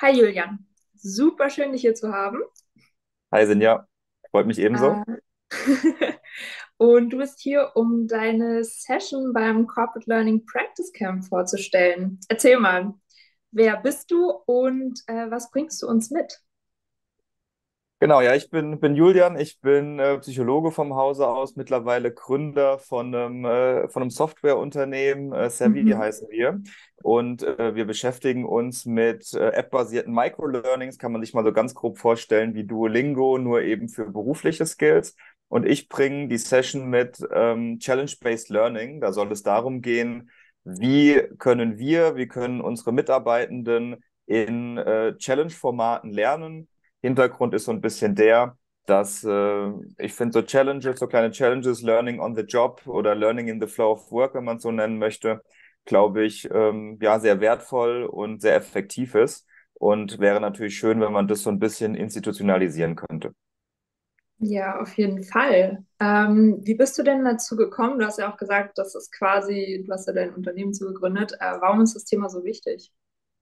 Hi Julian, super schön dich hier zu haben. Hi Sinja, freut mich ebenso. Äh, Und du bist hier, um deine Session beim Corporate Learning Practice Camp vorzustellen. Erzähl mal, wer bist du und was bringst du uns mit? Genau, ja, ich bin Julian, ich bin Psychologe vom Hause aus, mittlerweile Gründer von einem Softwareunternehmen, Savvy Mhm. heißen wir. Und wir beschäftigen uns mit App-basierten Microlearnings, kann man sich mal so ganz grob vorstellen, wie Duolingo, nur eben für berufliche Skills. Und ich bringe die Session mit Challenge-Based Learning. Da soll es darum gehen, wie können unsere Mitarbeitenden in Challenge-Formaten lernen. Hintergrund ist so ein bisschen der, dass ich finde so Challenges, so kleine Challenges, Learning on the Job oder Learning in the Flow of Work, wenn man es so nennen möchte, glaube ich, ja, sehr wertvoll und sehr effektiv ist. Und wäre natürlich schön, wenn man das so ein bisschen institutionalisieren könnte. Ja, auf jeden Fall. Wie bist du denn dazu gekommen? Du hast ja auch gesagt, das ist quasi, du hast ja dein Unternehmen zu gegründet. Warum ist das Thema so wichtig?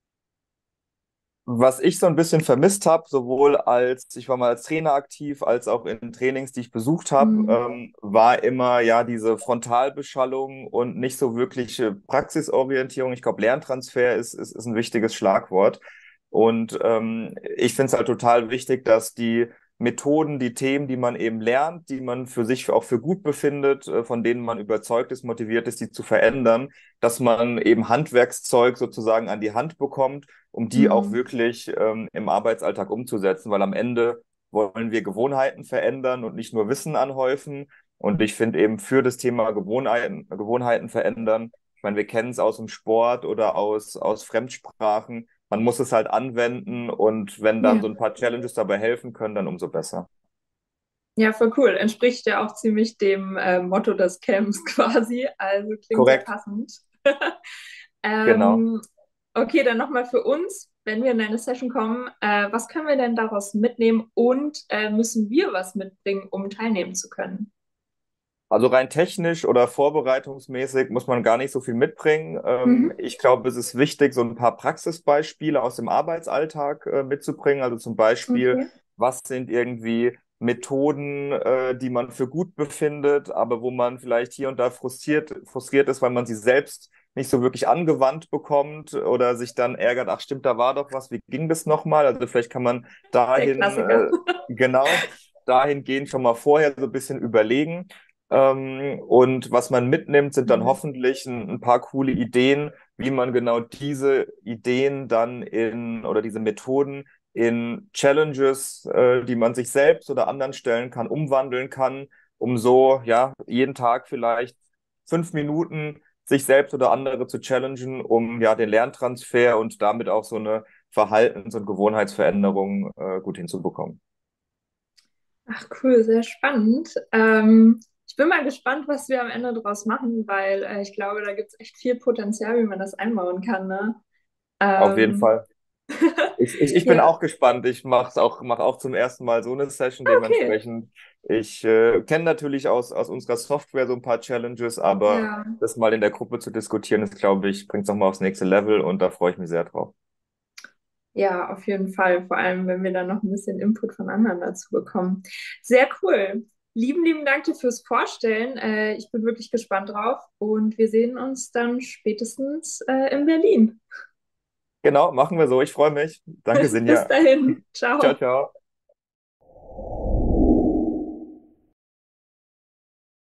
Was ich so ein bisschen vermisst habe, ich war mal als Trainer aktiv, als auch in Trainings, die ich besucht habe, Mhm. war immer ja diese Frontalbeschallung und nicht so wirkliche Praxisorientierung. Ich glaube, Lerntransfer ist ein wichtiges Schlagwort. Und ich finde es halt total wichtig, dass die Methoden, die Themen, die man eben lernt, die man für sich auch für gut befindet, von denen man überzeugt ist, motiviert ist, die zu verändern, dass man eben Handwerkszeug sozusagen an die Hand bekommt, um die auch Mhm. wirklich im Arbeitsalltag umzusetzen, weil am Ende wollen wir Gewohnheiten verändern und nicht nur Wissen anhäufen. Und ich finde eben für das Thema Gewohnheiten verändern, ich meine, wir kennen es aus dem Sport oder aus Fremdsprachen, man muss es halt anwenden und wenn dann Ja. so ein paar Challenges dabei helfen können, dann umso besser. Ja, voll cool. Entspricht ja auch ziemlich dem Motto des Camps quasi. Also klingt sehr Korrekt, passend. genau. Ähm, okay, dann nochmal für uns, wenn wir in eine Session kommen, was können wir denn daraus mitnehmen und müssen wir was mitbringen, um teilnehmen zu können? Also rein technisch oder vorbereitungsmäßig muss man gar nicht so viel mitbringen. Mhm. Ich glaube, es ist wichtig, so ein paar Praxisbeispiele aus dem Arbeitsalltag mitzubringen. Also zum Beispiel, Okay. was sind irgendwie Methoden, die man für gut befindet, aber wo man vielleicht hier und da frustriert ist, weil man sie selbst nicht so wirklich angewandt bekommt oder sich dann ärgert, ach stimmt, da war doch was, wie ging das nochmal? Also vielleicht kann man Der dahin, Klassiker. genau, dahingehend schon mal vorher so ein bisschen überlegen. Und was man mitnimmt, sind dann Mhm. hoffentlich ein paar coole Ideen, wie man genau diese Ideen dann oder diese Methoden in Challenges, die man sich selbst oder anderen stellen kann, umwandeln kann, um so, ja, jeden Tag vielleicht 5 Minuten sich selbst oder andere zu challengen, um ja den Lerntransfer und damit auch so eine Verhaltens- und Gewohnheitsveränderung, gut hinzubekommen. Ach cool, sehr spannend. Ich bin mal gespannt, was wir am Ende daraus machen, weil ich glaube, da gibt es echt viel Potenzial, wie man das einbauen kann, ne? Auf jeden Ähm, Fall. Ich bin ja, auch gespannt. Mach auch zum ersten Mal so eine Session okay. dementsprechend. Ich kenne natürlich aus unserer Software so ein paar Challenges, aber Ja. das mal in der Gruppe zu diskutieren, ist, glaube ich, bringt es nochmal aufs nächste Level und da freue ich mich sehr drauf. Ja, auf jeden Fall. Vor allem, wenn wir dann noch ein bisschen Input von anderen dazu bekommen. Sehr cool. Lieben Dank dir fürs Vorstellen. Ich bin wirklich gespannt drauf und wir sehen uns dann spätestens in Berlin. Genau, machen wir so. Ich freue mich. Danke, Bis Sinja. dahin. Ciao, Ciao. ciao.